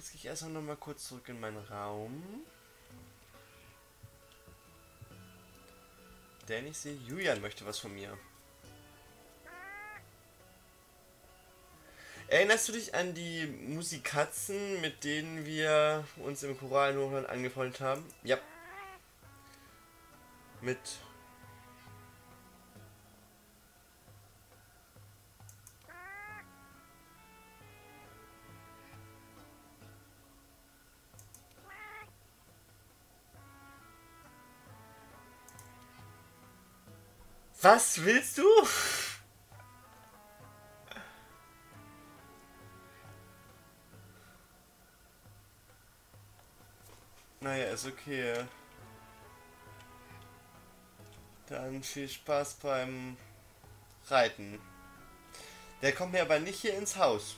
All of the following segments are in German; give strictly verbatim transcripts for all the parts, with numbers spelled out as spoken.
Jetzt gehe ich erstmal noch mal kurz zurück in meinen Raum. Denn ich sehe, Julian möchte was von mir. Erinnerst du dich an die Musikatzen, mit denen wir uns im choralen Hochland angefreundet haben? Ja. Mit... Was willst du? Naja, ist okay. Dann viel Spaß beim Reiten. Der kommt mir aber nicht hier ins Haus.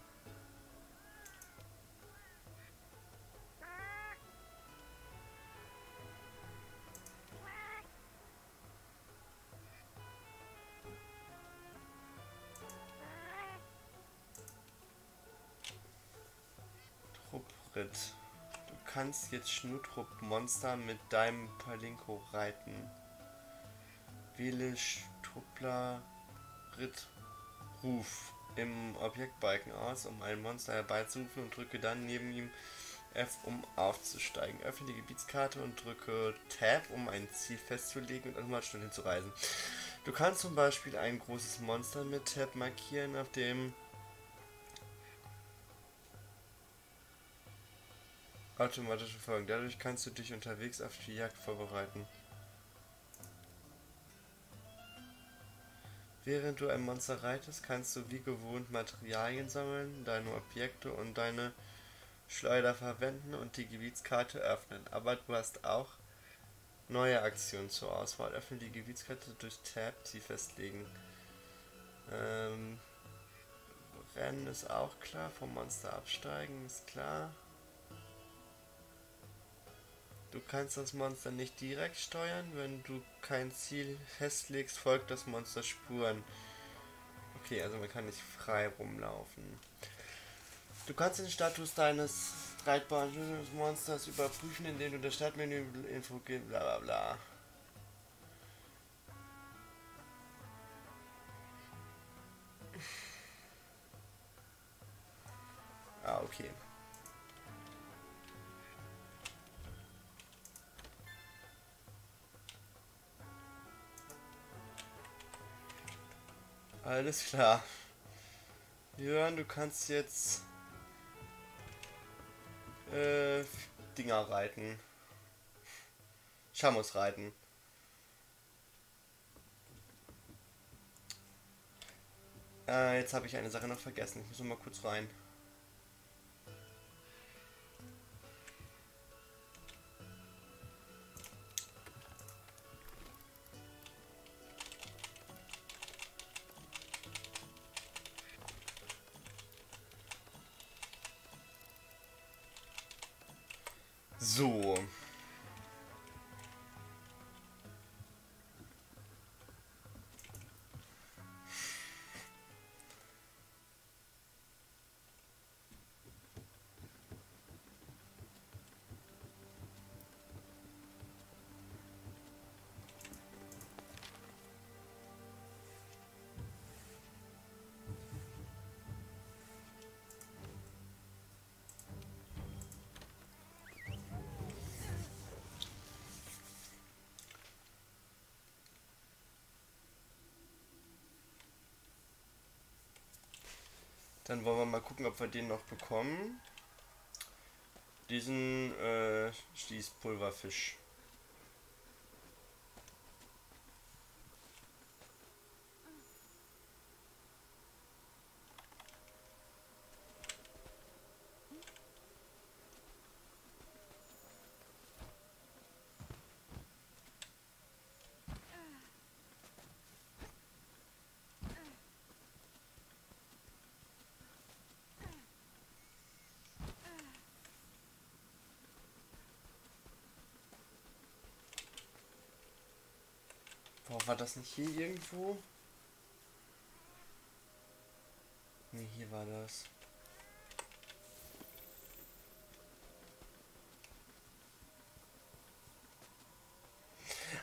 Truppritt. Du kannst jetzt Schnurtrupp-Monster mit deinem Palinko reiten. Wähle Struppler Ritt Ruf im Objektbalken aus, um ein Monster herbeizurufen und drücke dann neben ihm F, um aufzusteigen. Öffne die Gebietskarte und drücke Tab, um ein Ziel festzulegen und automatisch dorthin zu reisen. Du kannst zum Beispiel ein großes Monster mit Tab markieren, auf dem automatische Folgen. Dadurch kannst du dich unterwegs auf die Jagd vorbereiten. Während du ein Monster reitest, kannst du wie gewohnt Materialien sammeln, deine Objekte und deine Schleuder verwenden und die Gebietskarte öffnen. Aber du hast auch neue Aktionen zur Auswahl. Öffne die Gebietskarte durch Tab, sie festlegen. Ähm, Rennen ist auch klar, vom Monster absteigen ist klar. Du kannst das Monster nicht direkt steuern. Wenn du kein Ziel festlegst, folgt das Monster Spuren. Okay, also man kann nicht frei rumlaufen. Du kannst den Status deines streitbaren Monsters überprüfen, indem du das Startmenü Info gibst, bla bla bla. Ah, okay. Alles klar. Jörn, du kannst jetzt äh, Dinger reiten. Shamus reiten. Äh, jetzt habe ich eine Sache noch vergessen. Ich muss noch mal kurz rein. So. Dann wollen wir mal gucken, ob wir den noch bekommen. Diesen äh, Schließpulverfisch. Boah, war das nicht hier irgendwo? Ne, hier war das.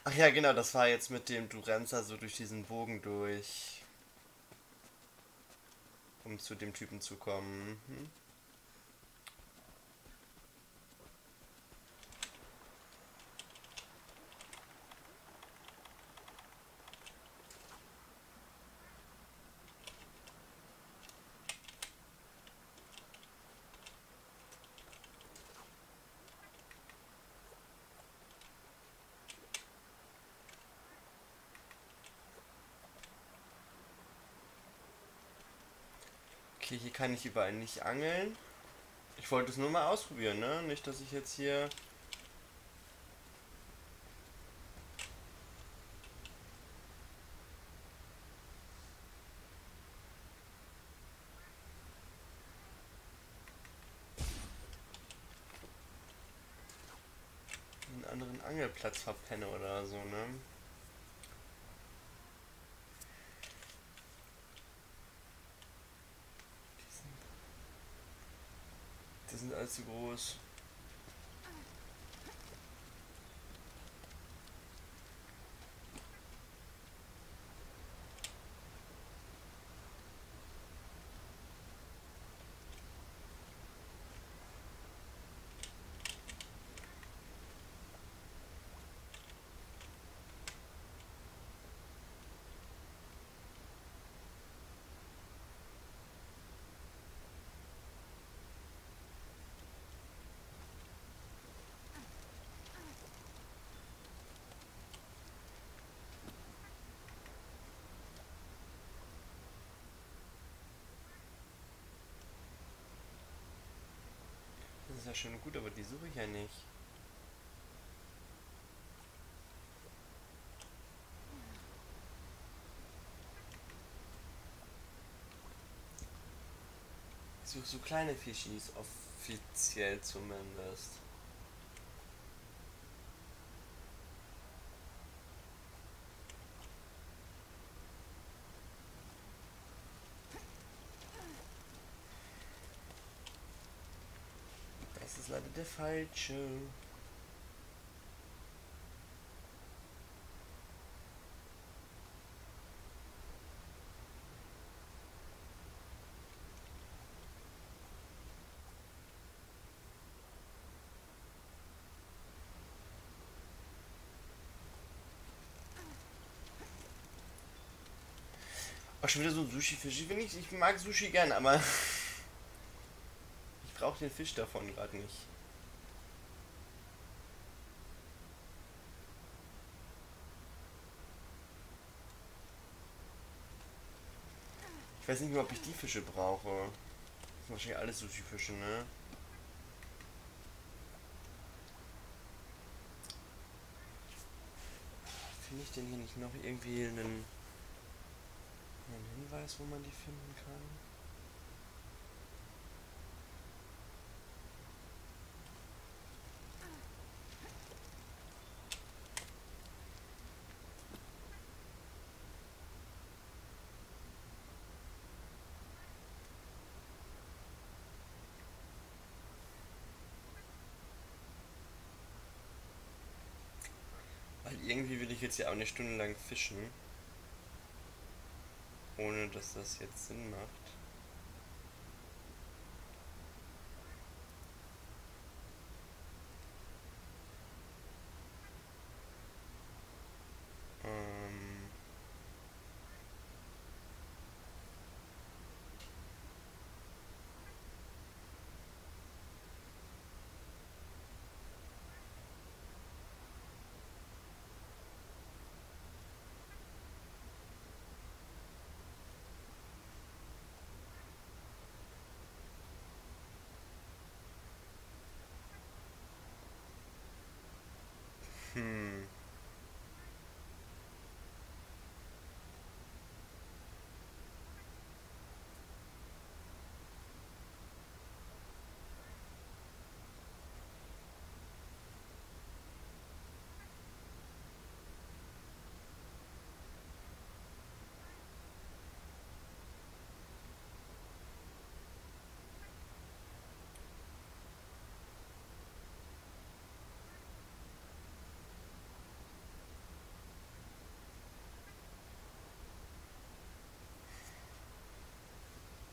Ach ja, genau, das war jetzt mit dem, du rennst da so durch diesen Bogen durch, um zu dem Typen zu kommen. Mhm. Okay, hier kann ich überall nicht angeln. Ich wollte es nur mal ausprobieren, ne? Nicht, dass ich jetzt hier... einen anderen Angelplatz verpenne oder so, ne? Die sind, die sind allzu groß. Das ist ja schön und gut, aber die suche ich ja nicht. Ich suche so kleine Fischis, offiziell zumindest. Das ist leider der falsche. Auch schon wieder so ein Sushi-Fisch. Ich, ich, ich mag Sushi gern, aber ich brauche den Fisch davon gerade nicht. Ich weiß nicht mehr, ob ich die Fische brauche. Das sind wahrscheinlich alles Sushi-Fische, ne? Finde ich denn hier nicht noch irgendwie einen, einen Hinweis, wo man die finden kann? Weil irgendwie will ich jetzt ja auch eine Stunde lang fischen, ohne dass das jetzt Sinn macht. Ähm,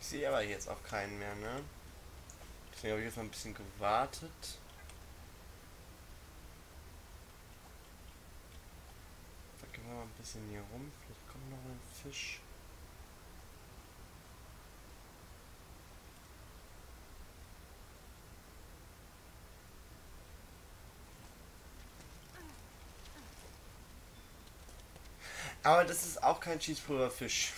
sehe aber jetzt auch keinen mehr, ne? Deswegen habe ich jetzt mal ein bisschen gewartet. Da gehen wir mal ein bisschen hier rum. Vielleicht kommt noch ein Fisch. Aber das ist auch kein Schießpulverfisch.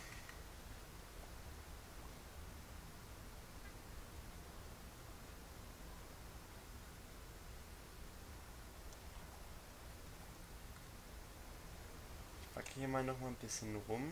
Ich wacke hier mal noch mal ein bisschen rum.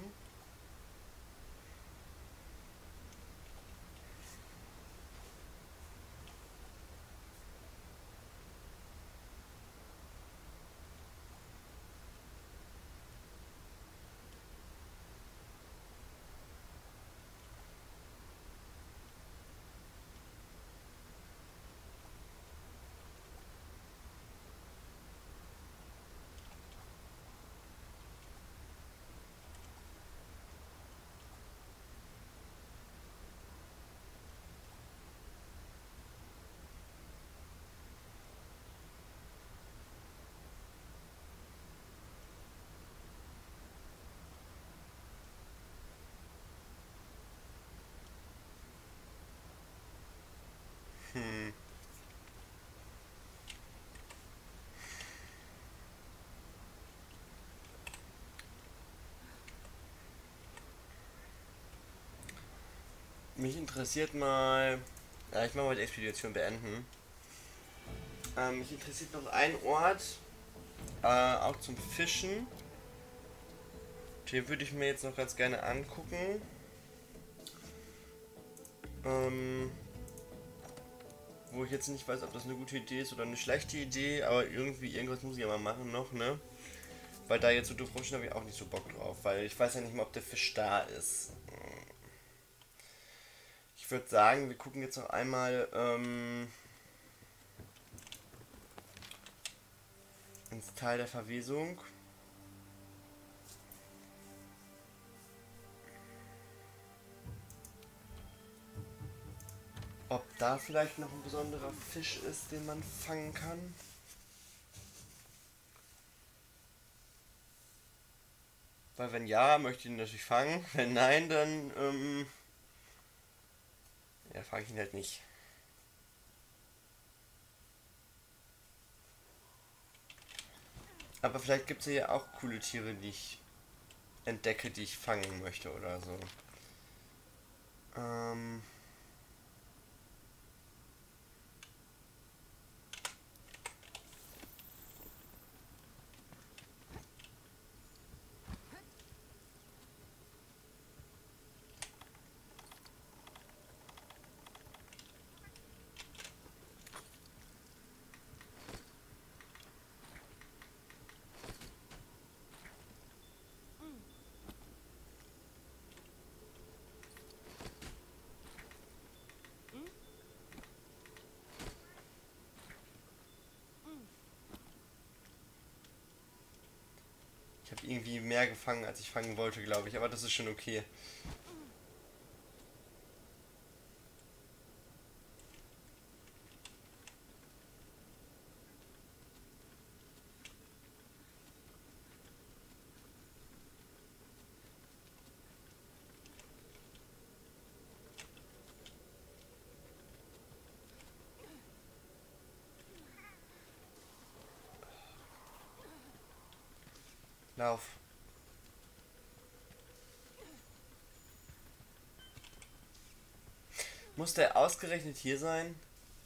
Hm. Mich interessiert mal... Ja, ich mache mal die Expedition beenden. Ähm, mich interessiert noch ein Ort, äh, auch zum Fischen. Den würde ich mir jetzt noch ganz gerne angucken. Ähm, wo ich jetzt nicht weiß, ob das eine gute Idee ist oder eine schlechte Idee, aber irgendwie, irgendwas muss ich ja mal machen noch, ne? Weil da jetzt so durchforschen habe ich auch nicht so Bock drauf, weil ich weiß ja nicht mal, ob der Fisch da ist. Ich würde sagen, wir gucken jetzt noch einmal ähm, ins Tal der Verwesung. Ob da vielleicht noch ein besonderer Fisch ist, den man fangen kann. Weil wenn ja, möchte ich ihn natürlich fangen. Wenn nein, dann ähm, ja, fange ich ihn halt nicht. Aber vielleicht gibt es ja auch coole Tiere, die ich entdecke, die ich fangen möchte oder so. Ähm... Ich habe irgendwie mehr gefangen, als ich fangen wollte, glaube ich. Aber das ist schon okay. Lauf. Muss der ausgerechnet hier sein?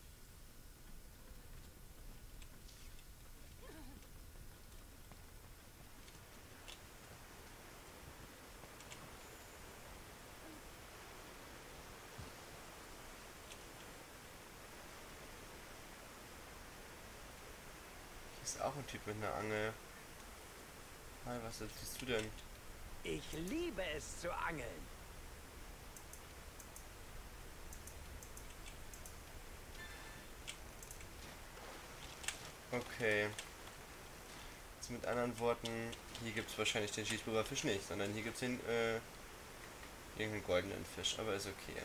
Hier ist auch ein Typ mit einer Angel. Hi, was siehst du denn? Ich liebe es zu angeln. Okay. Also mit anderen Worten, hier gibt es wahrscheinlich den Schießpulverfisch nicht, sondern hier gibt es den, äh, irgendeinen goldenen Fisch, aber ist okay.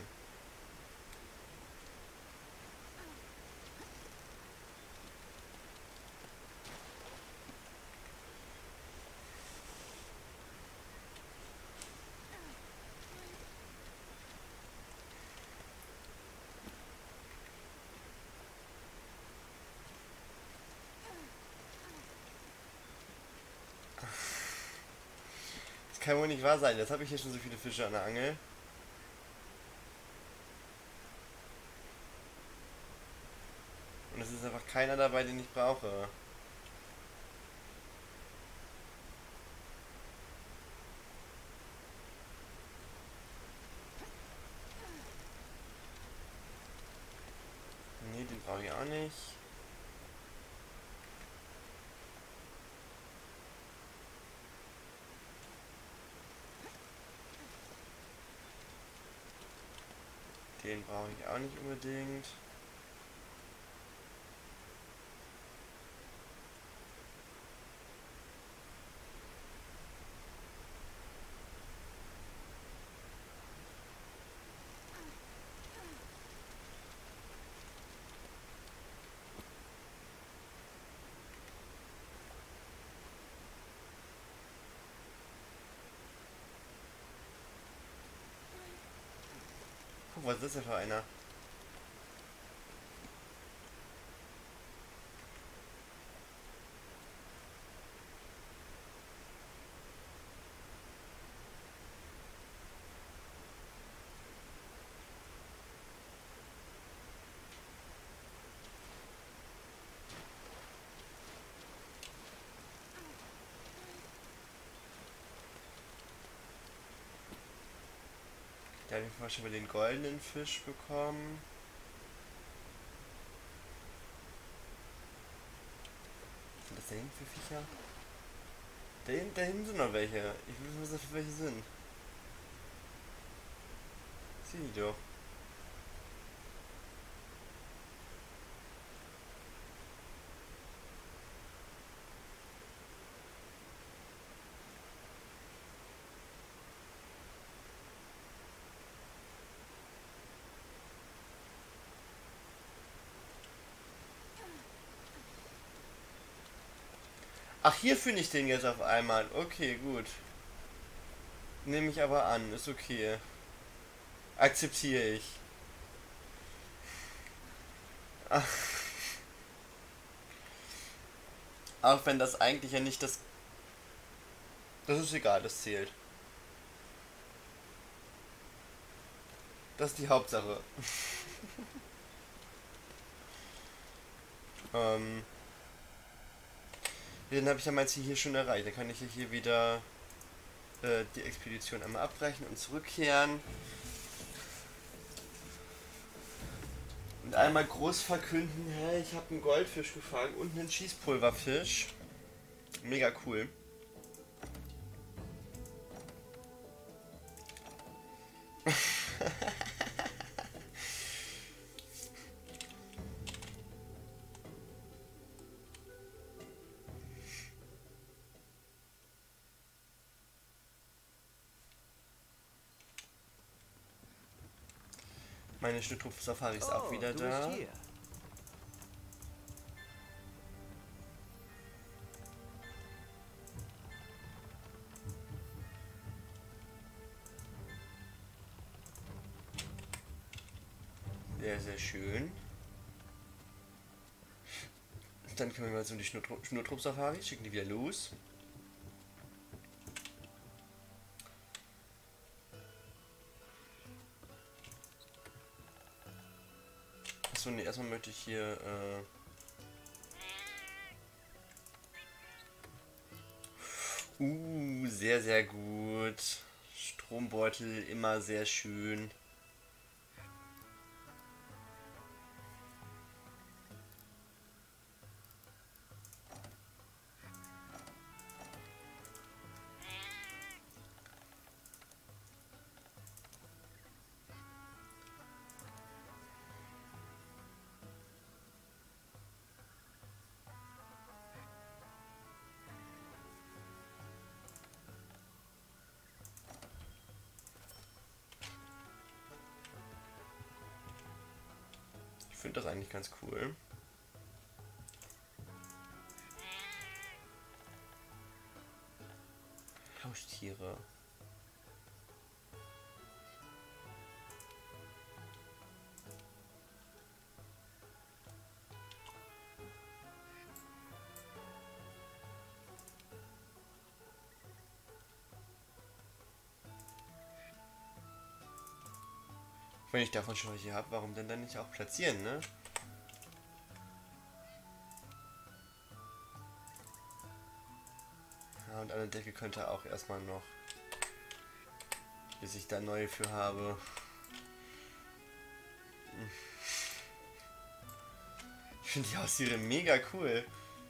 Das kann wohl nicht wahr sein. Jetzt habe ich hier schon so viele Fische an der Angel. Und es ist einfach keiner dabei, den ich brauche. Nee, den brauche ich auch nicht. Den brauche ich auch nicht unbedingt. Guck, was ist das denn für einer? Da habe ich schon mal den goldenen Fisch bekommen. Was sind das da hinten für Viecher? Da hinten, da hinten sind noch welche. Ich will wissen, was das für welche sind. Sieh die doch. Ach, hier finde ich den jetzt auf einmal. Okay, gut. Nehme ich aber an. Ist okay. Akzeptiere ich. Ach, auch wenn das eigentlich ja nicht das... Das ist egal, das zählt. Das ist die Hauptsache. ähm... Den habe ich ja mein Ziel hier schon erreicht. Dann kann ich hier wieder äh, die Expedition einmal abbrechen und zurückkehren. Und einmal groß verkünden, hey, ich habe einen Goldfisch gefangen und einen Schießpulverfisch. Mega cool. Meine Schnitttrupp-Safari ist auch Oh, wieder du bist da. hier. Sehr, sehr schön. Dann können wir mal so die Schnurtrupp-Safari, schicken die wieder los. Achso, ne, erstmal möchte ich hier, äh Uh, sehr, sehr gut. Strombeutel, immer sehr schön. finde das eigentlich ganz cool. Haustiere. Wenn ich davon schon welche habe, warum denn dann nicht auch platzieren, ne? Ja, und eine Decke könnte auch erstmal noch, bis ich da neue für habe. Ich finde die Haustiere mega cool.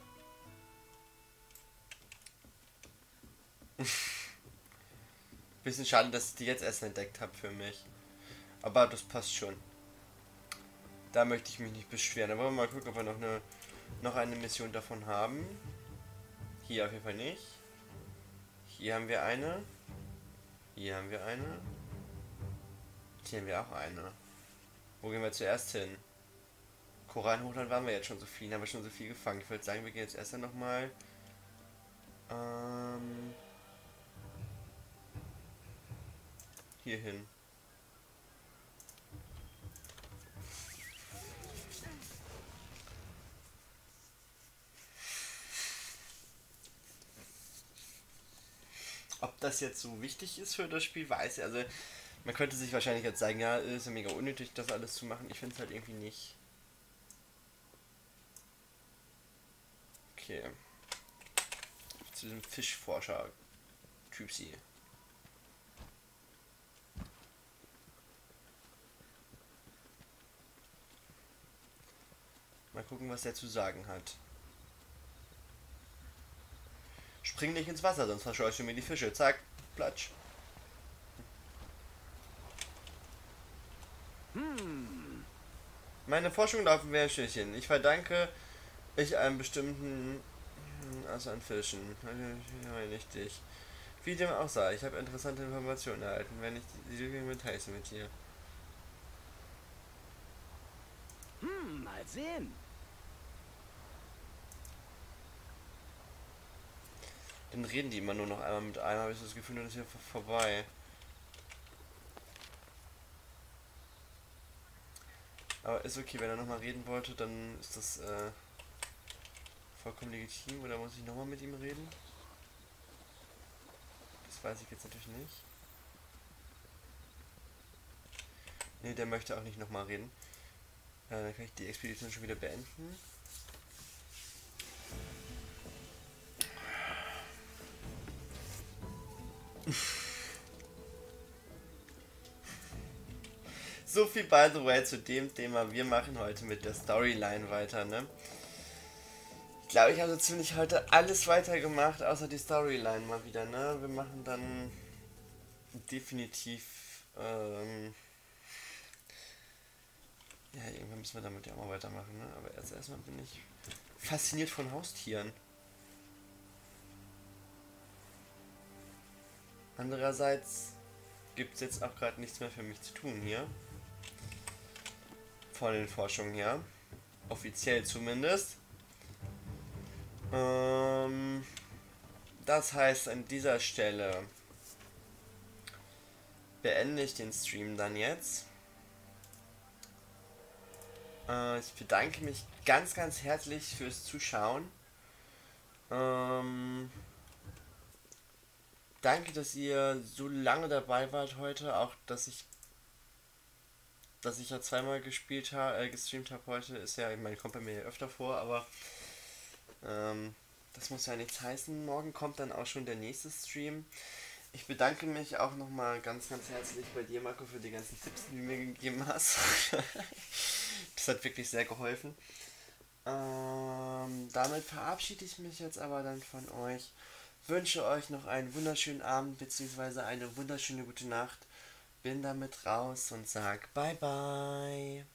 Bisschen schade, dass ich die jetzt erst entdeckt habe für mich. Aber das passt schon. Da möchte ich mich nicht beschweren. Aber mal gucken, ob wir noch eine, noch eine Mission davon haben. Hier auf jeden Fall nicht. Hier haben wir eine. Hier haben wir eine. Hier haben wir auch eine. Wo gehen wir zuerst hin? Korallenhochland waren wir jetzt schon so viel, haben wir schon so viel gefangen. Ich würde sagen, wir gehen jetzt erst noch mal ähm, hier hin. Ob das jetzt so wichtig ist für das Spiel, weiß ich. Also, man könnte sich wahrscheinlich jetzt sagen, ja, ist ja mega unnötig, das alles zu machen. Ich finde es halt irgendwie nicht. Okay. Zu diesem Fischforscher-Typsi. Mal gucken, was der zu sagen hat. Spring nicht ins Wasser, sonst verscheuchst du mir die Fische. Zack, platsch. Hm. Meine Forschung laufen wie ein Schildchen. Ich verdanke ich einem bestimmten, also an Fischen. Nicht dich. Wie dem auch sei, ich habe interessante Informationen erhalten, wenn ich die Lüge mit heiße mit dir. Hm, mal sehen. Dann reden die immer nur noch einmal mit einem, habe ich das Gefühl, das ist hier vorbei. Aber ist okay, wenn er nochmal reden wollte, dann ist das äh, vollkommen legitim. Oder muss ich nochmal mit ihm reden? Das weiß ich jetzt natürlich nicht. Ne, der möchte auch nicht nochmal reden. Äh, dann kann ich die Expedition schon wieder beenden. So viel by the way zu dem Thema. Wir machen heute mit der Storyline weiter, ne? Ich glaube, ich habe so ziemlich heute alles weitergemacht, außer die Storyline mal wieder, ne? Wir machen dann definitiv, ähm ja, irgendwann müssen wir damit ja auch mal weitermachen, ne? Aber erst erstmal bin ich fasziniert von Haustieren. Andererseits gibt es jetzt auch gerade nichts mehr für mich zu tun hier. Von den Forschungen her. Offiziell zumindest. Ähm, das heißt, an dieser Stelle beende ich den Stream dann jetzt. Äh, ich bedanke mich ganz, ganz herzlich fürs Zuschauen. Ähm, danke, dass ihr so lange dabei wart heute. Auch, dass ich dass ich ja zweimal gespielt habe, äh, gestreamt habe heute, ist ja, ich meine, kommt bei mir ja öfter vor, aber ähm, das muss ja nichts heißen. Morgen kommt dann auch schon der nächste Stream. Ich bedanke mich auch nochmal ganz, ganz herzlich bei dir, Marco, für die ganzen Tipps, die du mir gegeben hast. Das hat wirklich sehr geholfen. Ähm, damit verabschiede ich mich jetzt aber dann von euch. Wünsche euch noch einen wunderschönen Abend bzw. eine wunderschöne gute Nacht. Bin damit raus und sag bye bye.